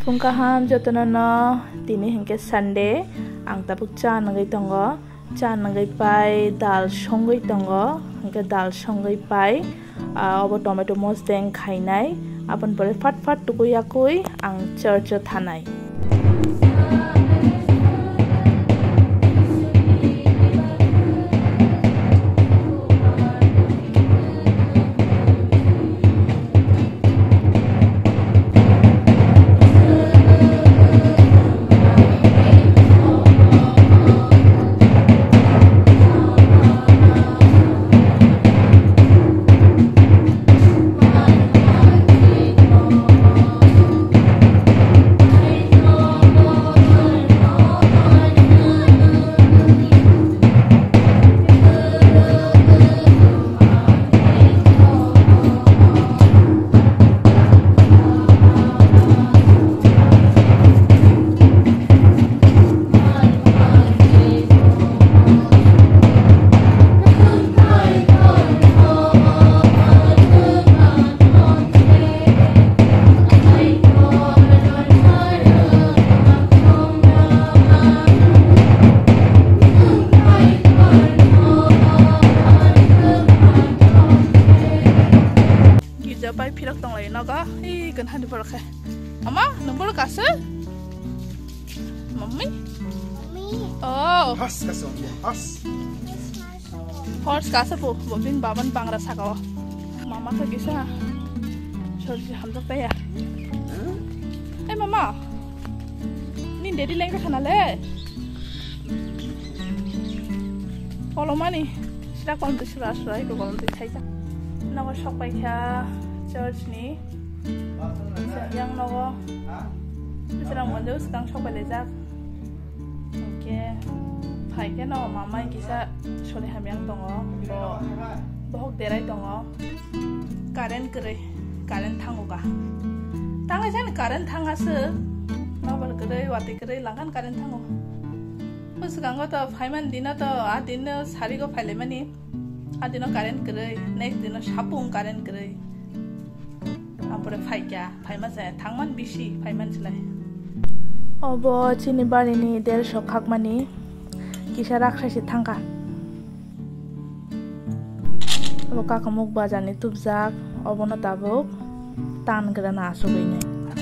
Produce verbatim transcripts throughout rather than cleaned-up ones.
Pungkaham jotonono tini hingke Sunday ang tapuk cha nangai tongo cha nangai pai dal songai tongo hingke dal songai pai obo tomato mos deng khainai apon pore fat fat tukuyakui ang church thanai. Pai pilok tong lai naga, ih kan handi bolak he. Mama, nombor kasih? Mami? Mami. Oh. Has kasih, has. Horse kasih bu, bobin baban bang rasa kau. Mama tak kisah. Sorry, hamzat ya. Eh mama, ni daddy lagi kena le. Kalau mana? Sudah kalau tu sudah sudah itu kalau tu saja. Naga Sokfai kya church ni yang naga sedang menjauh sedang Sokfai lezat. Oke, hai kya naga mama kisah soleh hamyang tongo, bo bohok derai tongo. Karen kere, karen thangu ka. Thangai jan karen thangas, naga kere wati kere langkan karen thangu. Us ganggo to phaiman dina to a dina sari go phaile mani. Adino karen kere, next dino sapung karen kere. Ampore phai kya, phai masa thangman bisi, phai man selai. Obo chini bari ni del shokhak mani, kisah raksa si thangka. Obo kakamuk bajani tubjak, obo no tabuk, tan kera na asugui nai.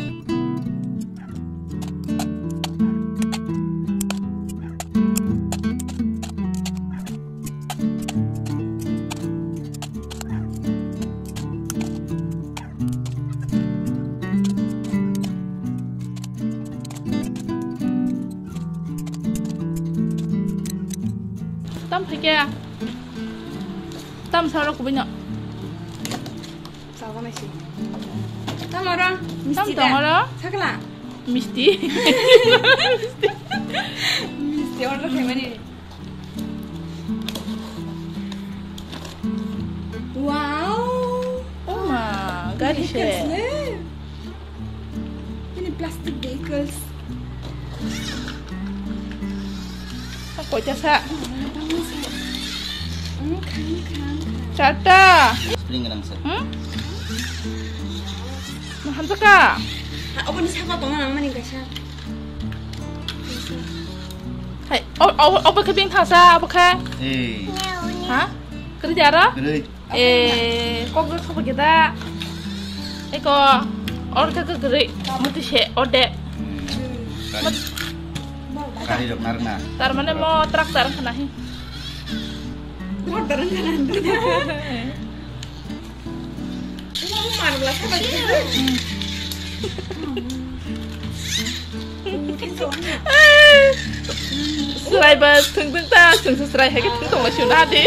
Tam phải kia tam sao đâu cũng biết nhở sao con này xí tam ở đó tam tổng ở đó sao cái là misti misti ở đó thấy mấy wow oh mà gari she ini plastic vehicles kau jasa Chata. Spring nang sir. Hmm? Hamsa ka? Apa ni siapa tong nang mani kasha? Hai, oh oh oh pakai bing thasa apa ka? Eh. Hah? Kerja ara? Kerja. Eh, kok gak apa kita? Eh kok or ka kerja? Mesti she ode. Kali dok narna. Tar mana mau traktor kana hi? Motor kan? Ini mau marah apa sih? Serai bas, tung tung ta, tung serai hake tung tung masih nadi.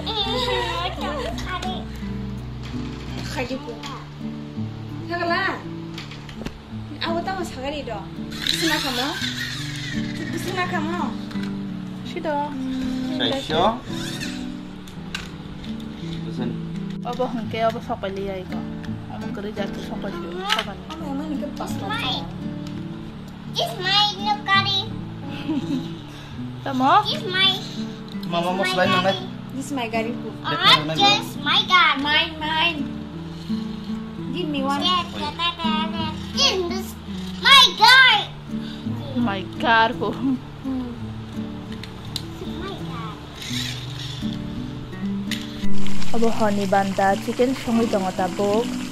Kaji ku. Sagala. Aku tahu sagari do. Bisna kamu? Bisna kamu? Sido. Sesyo. Abo hengke abo Sokfai liai ko. Amo kerja tu Sokfai tu. Sokfai. Amo mana ke pas lah. It's my new curry. Tamo? It's my. Mama mau selain mana? This is my gari ku. I'm just my God. Mine, mine. Give me one. Yes, yes, yes, yes. This is my God. My God po. My God. Abo honey banda chicken songi dongo tabok.